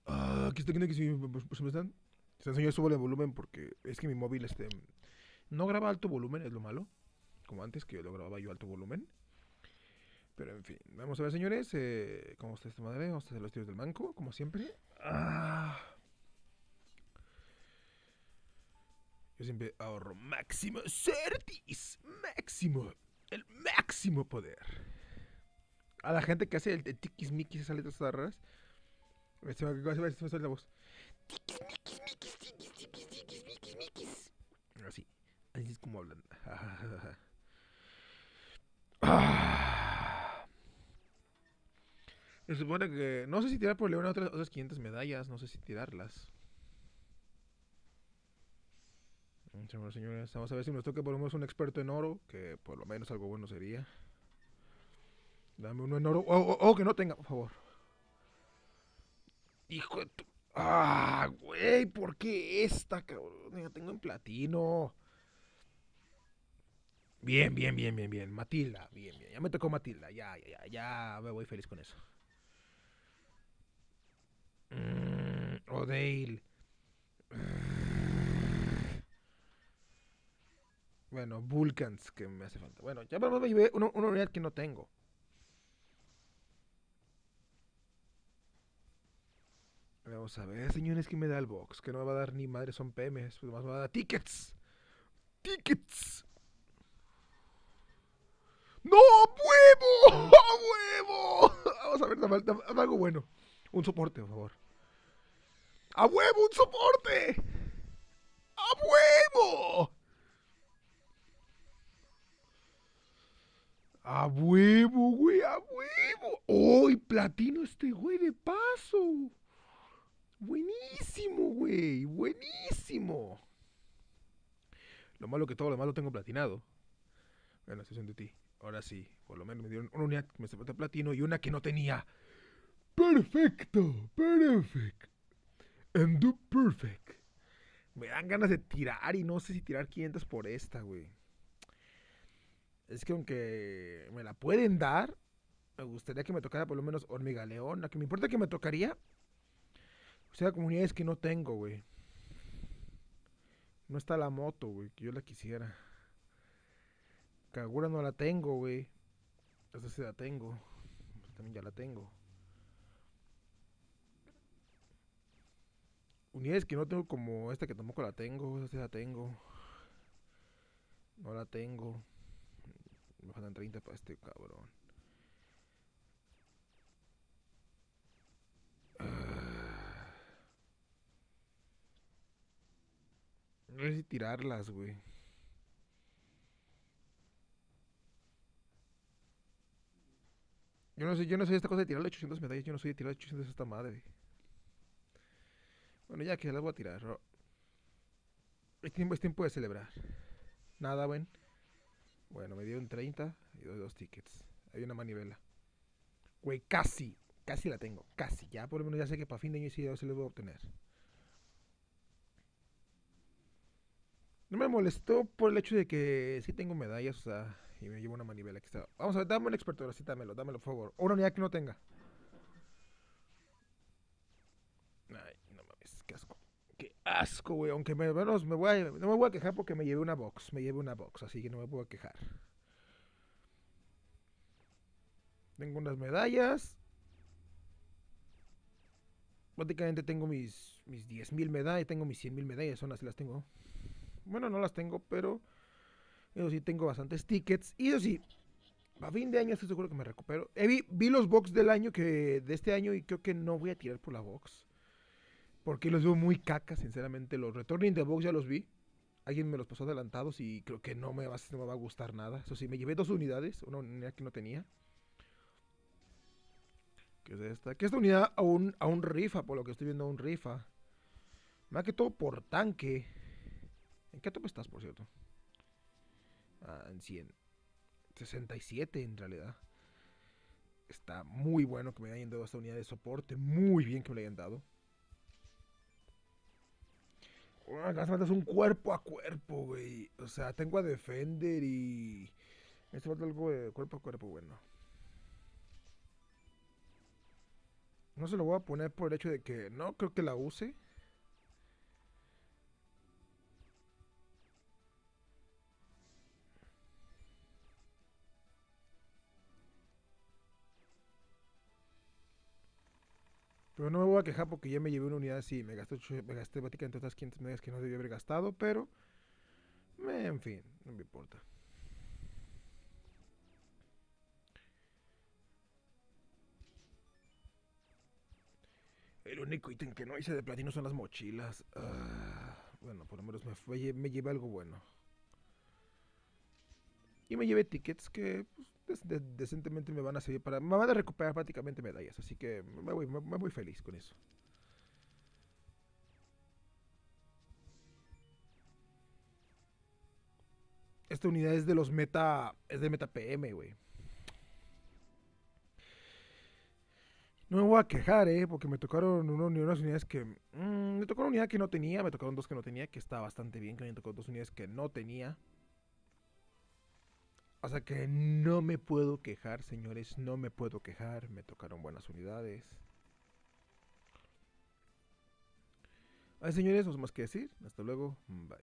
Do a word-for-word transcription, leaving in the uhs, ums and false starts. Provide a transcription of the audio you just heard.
Ah, aquí está, aquí está, pues, pues, me están. Se enseñó subo el volumen porque es que mi móvil este no graba alto volumen, es lo malo. Como antes que lo grababa yo a alto volumen. Pero en fin, vamos a ver, señores. Eh, ¿Cómo está esta madre? Vamos a hacer los tiros del banco, como siempre. Ah, yo siempre ahorro máximo certis. Máximo. El máximo poder. A la gente que hace el, el tiquismiquis, esas letras todas raras. Se me, se me, se me sale la voz. Tiquismiquis, tiquis, tiquis, tiquis, miquis, miquis. Así. Así es como hablan. Ah. Se supone que. No sé si tirar por León otras, otras quinientas medallas. No sé si tirarlas. Señoras y señores, vamos a ver si nos toca por lo menos un experto en oro. Que por lo menos algo bueno sería. Dame uno en oro. O oh, oh, oh, que no tenga, por favor. Hijo de tu. Ah, güey, ¿por qué esta, cabrón? Ya tengo en platino. Bien, bien, bien, bien, bien. Matilda, bien, bien. Ya me tocó Matilda. Ya, ya, ya, ya me voy feliz con eso. Mm, O'Dale. Bueno, Vulcans, que me hace falta. Bueno, ya me llevé una, una unidad que no tengo. Vamos a ver, señores, que me da el box. Que no me va a dar ni madre, son P Ms. Pues más me va a dar tickets. Tickets. ¡No! ¡A huevo! ¡A huevo! Vamos a ver, dame, dame, dame algo bueno. Un soporte, por favor. ¡A huevo! ¡Un soporte! ¡A huevo! ¡A huevo, güey! ¡A huevo! ¡Oh! Y platino este güey de paso. Buenísimo, güey. Buenísimo. Lo malo que todo lo demás lo tengo platinado. En la sesión de ti. Ahora sí, por lo menos me dieron una unidad que me falta platino y una que no tenía. Perfecto, perfect. And do perfect. Me dan ganas de tirar y no sé si tirar quinientas por esta, güey. Es que aunque me la pueden dar, me gustaría que me tocara por lo menos hormiga león. La que me importa que me tocaría, o sea, comunidades que no tengo, güey. No está la moto, güey, que yo la quisiera. Kagura no la tengo, güey. Esta sí la tengo. Esta también ya la tengo. Unidades que no tengo como esta que tampoco la tengo. Esta sí la tengo. No la tengo. Me faltan treinta para este cabrón. Ah, no sé si tirarlas, güey. Yo no sé, yo no sé esta cosa de tirarle ochocientas medallas. Yo no soy de tirar ochocientas a esta madre. Bueno, ya que las voy a tirar. ¿No? Es, tiempo, es tiempo de celebrar. Nada, güey. Bueno, me dieron treinta y doy dos tickets. Hay una manivela. Güey, casi. Casi la tengo. Casi. Ya por lo menos ya sé que para fin de año sí se les voy a obtener. No me molestó por el hecho de que sí tengo medallas, o sea, y me llevo una manivela que está. Vamos a ver, dame un experto, ahora sí, dámelo, dámelo, por favor. O una unidad que no tenga. Ay, no mames, qué asco. Qué asco, güey. Aunque me, menos me voy a, no me voy a quejar porque me llevé una box. Me llevé una box, así que no me puedo quejar. Tengo unas medallas. Prácticamente tengo mis, mis diez mil medallas. Tengo mis cien mil medallas. Son así las tengo. Bueno, no las tengo, pero eso sí, tengo bastantes tickets. Y eso sí, a fin de año estoy seguro que me recupero. Eh, vi, vi los box del año que de este año y creo que no voy a tirar por la box. Porque los veo muy cacas, sinceramente. Los Returning the Box ya los vi. Alguien me los pasó adelantados y creo que no me, va, no me va a gustar nada. Eso sí, me llevé dos unidades. Una unidad que no tenía. Que es esta. Que esta unidad aún, aún rifa, por lo que estoy viendo, aún rifa. Más que todo por tanque. ¿En qué tope estás, por cierto? Ah, en cien. sesenta y siete en realidad. Está muy bueno que me hayan dado esta unidad de soporte. Muy bien que me la hayan dado. Acá falta es un cuerpo a cuerpo, güey. O sea, tengo a Defender y. Este falta algo de cuerpo a cuerpo, bueno. No se lo voy a poner por el hecho de que no creo que la use. Pero no me voy a quejar porque ya me llevé una unidad así. Me gasté, ocho- me gasté prácticamente otras quinientas megas que no debía haber gastado. Pero, me, en fin, no me importa. El único ítem que no hice de platino son las mochilas. Ah, bueno, por lo menos me, fue, me llevé algo bueno. Y me llevé tickets que pues, de- de- decentemente me van a servir para... Me van a recuperar prácticamente medallas. Así que me voy, me, me voy feliz con eso. Esta unidad es de los meta... Es de meta P M, güey. No me voy a quejar, eh, porque me tocaron uno- unas unidades que... mm, me tocó una unidad que no tenía, me tocaron dos que no tenía, que está bastante bien, que me tocó dos unidades que no tenía. O sea que no me puedo quejar, señores, no me puedo quejar, me tocaron buenas unidades. Ay, señores, no más que decir. Hasta luego, bye.